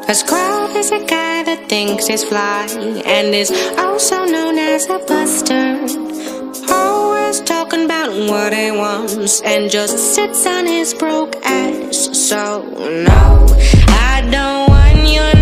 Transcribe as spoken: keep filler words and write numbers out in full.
A scrub is a guy that thinks he's fly and is also known as a buster. Always talking about what he wants and just sits on his broke ass. So no, I don't want your